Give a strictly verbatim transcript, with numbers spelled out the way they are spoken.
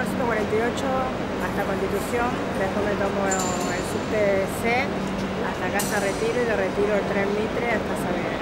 cuatrocientos cuarenta y ocho hasta Constitución, después me tomo el subte C hasta Casa Retiro y de Retiro el tren Mitre hasta Saavedra.